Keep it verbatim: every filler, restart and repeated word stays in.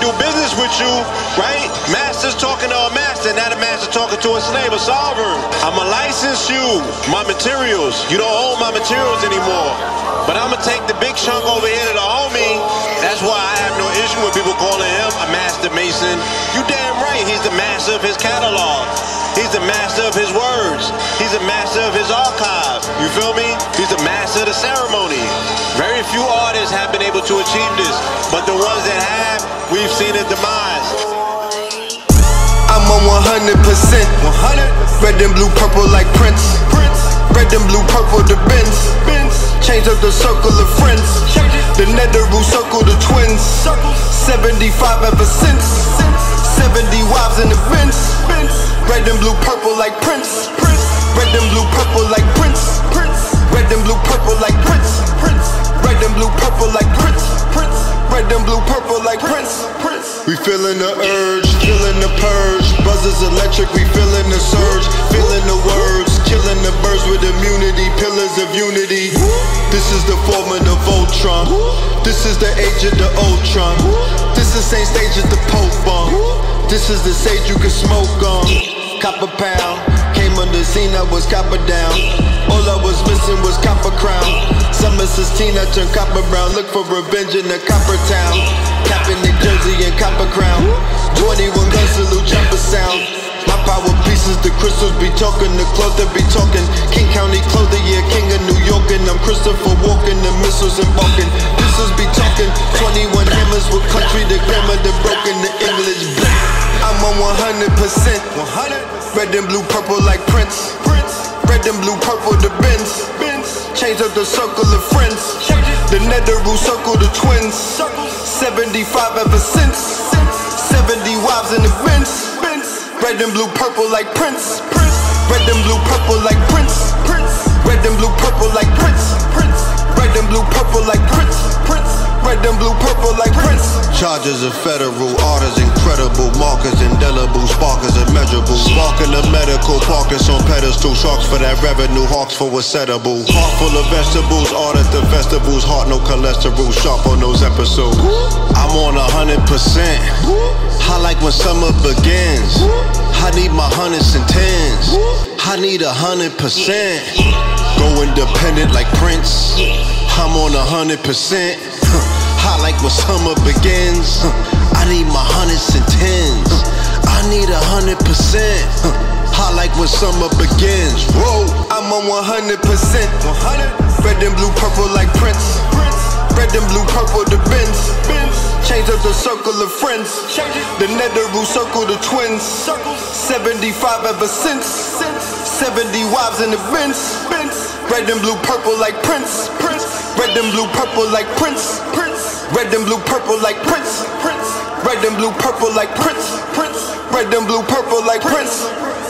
do business with you, right? Master's talking to a master, now the master talking to a slave, a sovereign. I'ma license you, my materials. You don't own my materials anymore. But I'ma take the big chunk over here to the homie. That's why I have no issue with people calling him a master mason. You damn right, he's the master of his catalog. He's the master of his words. He's the master of his archive. You feel me? He's the master of the ceremony. Very few artists have been able to achieve this, but the ones that have, we've seen a demise. I'm on one hundred percent. one hundred. Red and blue, purple like Prince. Prince. Red and blue, purple the Benz. Benz. Change up the circle of friends. The Netheroo circle, the twins. seventy-five ever since. seventy wives in the Benz. Red and blue, purple like Prince. Red and blue, purple like Prince. Red and blue, purple like Prince. Red and blue, purple like Prince. Red and blue, purple like Prince. We feeling the urge, feeling the purge. Buzzers electric, we feeling the surge. Feeling the words, killing the birds with immunity. Pillars of unity. This is the formula of Voltron. This is the age of the Ultron. This is the same stage as the Pope bomb. This is the sage you can smoke on. Copper pound, came on the scene, I was copper down. All I was missing was copper crown. Summer sixteen, I turned copper brown. Look for revenge in the copper town. Capping New Jersey and copper crown. twenty-one gun salute, chopper sound. My power pieces, the crystals be talking, the cloth that be talking. King County clothing, yeah, king of New York. And I'm Christopher walking, the missiles embarking. Pistols be talking, twenty-one hammers with country, the grammar, the broken, the English. I'm on one hundred percent. one hundred. Red and blue, purple like Prince. Red and blue, purple the Benz. Change up the circle of friends. The Netheroo circle, the twins. seventy-five ever since. seventy wives in the Benz. Red and blue, purple like Prince. Red and blue, purple like Prince. Red and blue, purple like Prince. Red and blue, purple like Prince. Red and blue, purple like Prince. Charges of federal, orders incredible, markers indelible, sparkers immeasurable. Sparking the medical, parkers on pedestal, sharks for that revenue, hawks for what's edible. Heart full of vegetables, art at the festivals, heart no cholesterol, sharp on those episodes. I'm on a hundred percent. I like when summer begins. I need my hundreds and tens. I need a hundred percent. Go independent like Prince. I'm on a hundred percent. I like when summer begins. I need my hundreds and tens. I need a hundred percent. I like when summer begins. Whoa, I'm on one hundred percent. Red and blue, purple like Prince. Red and blue, purple the Benz. Change up the circle of friends. The Netheroo circle, the twins. seventy-five ever since. seventy wives in the Benz. Red and blue, purple like Prince. Red and blue, purple like Prince. Red and blue, purple like Prince. Red and blue, purple like Prince. Red and blue, purple like Prince.